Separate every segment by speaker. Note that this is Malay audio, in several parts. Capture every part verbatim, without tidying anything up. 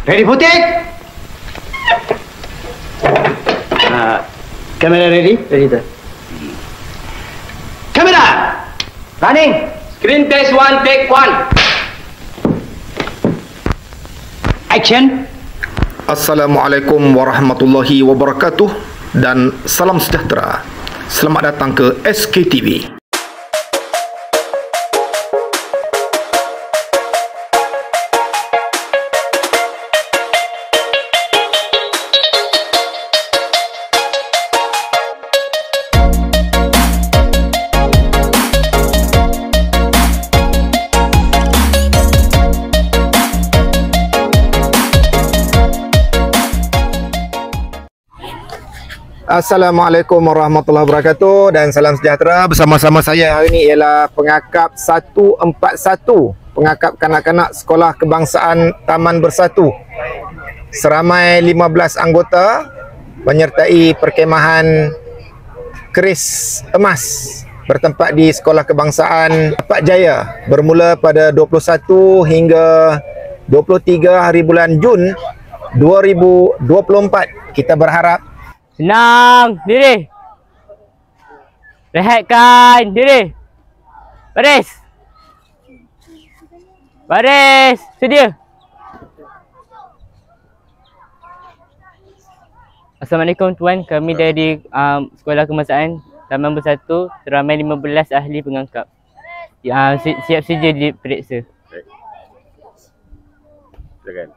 Speaker 1: Ready for take? Uh, camera ready? Ready, sir. Camera! Running!
Speaker 2: Screen test one, take one.
Speaker 1: Action!
Speaker 3: Assalamualaikum warahmatullahi wabarakatuh dan salam sejahtera. Selamat datang ke S K T V. Assalamualaikum warahmatullahi wabarakatuh dan salam sejahtera. Bersama-sama saya hari ini ialah pengakap seratus empat puluh satu, pengakap kanak-kanak Sekolah Kebangsaan Taman Bersatu. Seramai lima belas anggota menyertai perkemahan Keris Emas bertempat di Sekolah Kebangsaan Tapak Jaya bermula pada dua puluh satu hingga dua puluh tiga hari bulan Jun dua ribu dua puluh empat. Kita berharap
Speaker 4: senang diri. Rehatkan diri. Baris. Baris. Sedia. Assalamualaikum tuan. Kami dari um, Sekolah Kebangsaan Taman Bersatu. Seramai lima belas ahli pengangkap. Uh, si siap sedia diperiksa.
Speaker 2: Silakan.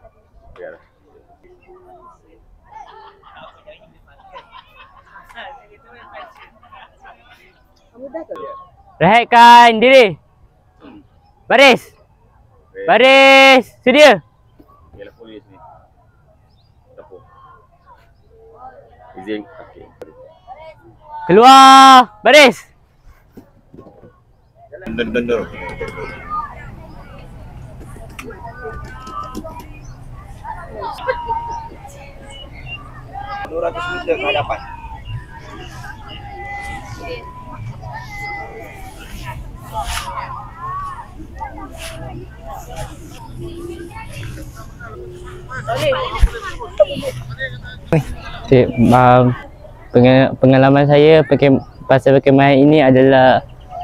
Speaker 4: Rehatkan diri. Baris. Baris. Sedia.
Speaker 2: Ialah polis ni. Dapur. Izin. Okey.
Speaker 4: Keluar. Baris.
Speaker 2: Dun dun dun. dua ratus meter ke hadapan.
Speaker 4: Cik, um, pengalaman saya pakai pasal perkemahan ini adalah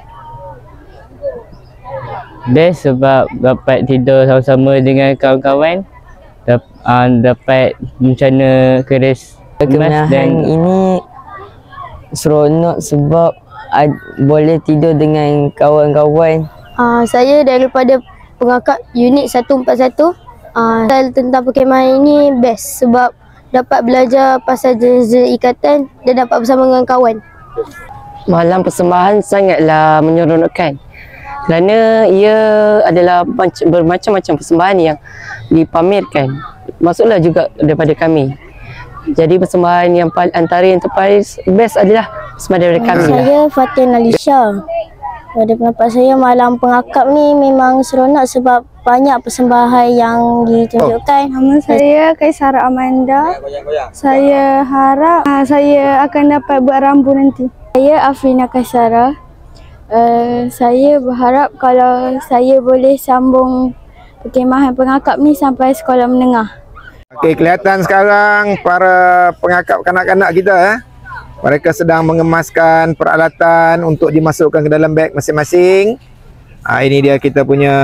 Speaker 4: best sebab dapat tidur sama-sama dengan kawan-kawan, dap, uh, dapat bencana keris emas dan
Speaker 5: ini seronok sebab ad, boleh tidur dengan kawan-kawan.
Speaker 6: Uh, saya daripada pengakap unit seratus empat puluh satu. Uh, tentang perkemahan ini best sebab dapat belajar pasal jenis ikatan dan dapat bersama dengan kawan.
Speaker 5: Malam persembahan sangatlah menyeronokkan kerana ia adalah bermacam-macam persembahan yang dipamerkan. Masuklah juga daripada kami. Jadi persembahan yang antara yang terpaling best adalah persembahan daripada kami.
Speaker 6: Saya Fatin Alisha. Pada pendapat saya, malam pengakap ni memang seronok sebab banyak persembahan yang ditunjukkan.
Speaker 7: Nama saya Kaisara Amanda. Saya harap uh, saya akan dapat buat rambu nanti. Saya Afrina Kaisara. Uh, saya berharap kalau saya boleh sambung perkemahan pengakap ni sampai sekolah menengah.
Speaker 3: Okey, kelihatan sekarang para pengakap kanak-kanak kita eh. Mereka sedang mengemaskan peralatan untuk dimasukkan ke dalam beg masing-masing. Ha, ini dia kita punya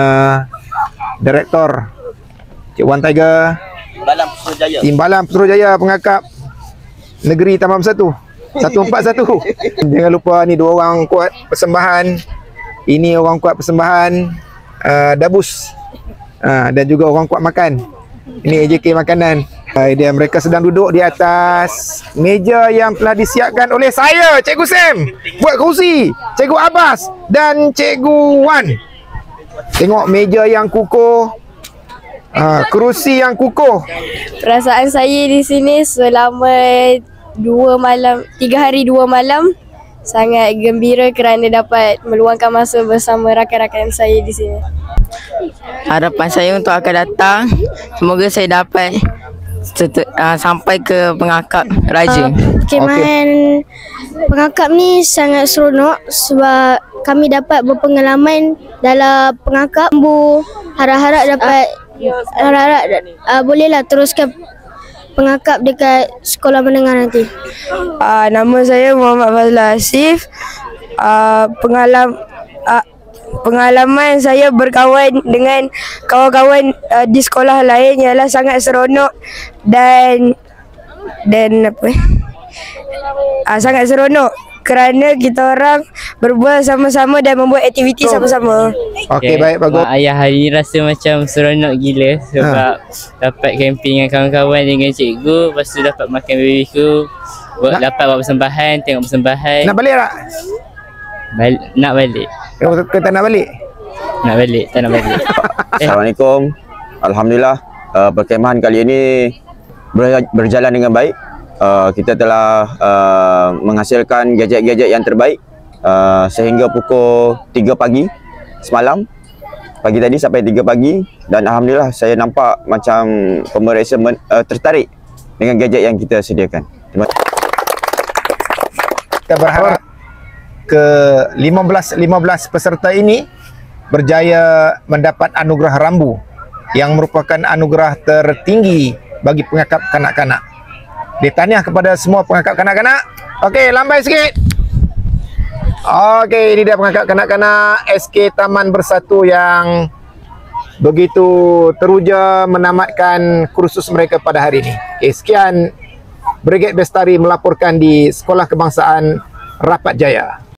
Speaker 3: Direktor Cik Wan Tiger,
Speaker 2: Timbalan Putrajaya.
Speaker 3: Timbalan Putrajaya pengakap Negeri Taman Bersatu seratus empat puluh satu. Jangan lupa ni dua orang kuat persembahan. Ini orang kuat persembahan uh, Dabus uh, dan juga orang kuat makan. Ini A J K makanan. Uh, dia mereka sedang duduk di atas meja yang telah disiapkan oleh saya, Cikgu Sam, buat kerusi, Cikgu Abbas dan Cikgu Wan. Tengok meja yang kukuh, uh, kerusi yang kukuh.
Speaker 7: Perasaan saya di sini selama dua malam, tiga hari dua malam sangat gembira kerana dapat meluangkan masa bersama rakan-rakan saya di sini.
Speaker 5: Harapan saya untuk akan datang, semoga saya dapat uh, sampai ke pengakap raja.
Speaker 6: Uh, perkemahan okay. pengakap ni sangat seronok sebab kami dapat berpengalaman dalam pengakap. Bu, harap-harap dapat Harap-harap uh, bolehlah teruskan pengakap dekat sekolah menengah nanti.
Speaker 7: Uh, nama saya Muhammad Fazla Asif. Uh, pengalaman uh, pengalaman saya berkawan dengan kawan-kawan uh, di sekolah lain ialah sangat seronok dan dan apa? Uh, sangat seronok kerana kita orang berbual sama-sama dan membuat aktiviti sama-sama.
Speaker 3: Okey, baik, bagus.
Speaker 4: Mak ayah hari ni rasa macam seronok gila sebab ha. dapat camping dengan kawan-kawan dengan cikgu, lepas tu dapat makan B B Q, buat, dapat buat persembahan, tengok persembahan.
Speaker 3: Nak balik tak?
Speaker 4: Bal nak balik.
Speaker 3: Ke tak nak balik?
Speaker 4: Nak balik, tak nak balik.
Speaker 2: Eh. Assalamualaikum. Alhamdulillah uh, perkemahan kali ini ber berjalan dengan baik. Uh, kita telah uh, menghasilkan gadget-gadget yang terbaik uh, sehingga pukul tiga pagi semalam, pagi tadi sampai tiga pagi, dan alhamdulillah saya nampak macam pemeriksa uh, tertarik dengan gadget yang kita sediakan. Terima kasih.
Speaker 3: Kita berharap ke lima belas lima belas peserta ini berjaya mendapat anugerah Rambu yang merupakan anugerah tertinggi bagi pengakap kanak-kanak. Ditanya kepada semua pengakap kanak-kanak. Okey, lambai sikit. Okey, ini dia pengakap kanak-kanak S K Taman Bersatu yang begitu teruja menamatkan kursus mereka pada hari ini. Okay, sekian, Brigade Bestari melaporkan di Sekolah Kebangsaan Rapat Jaya.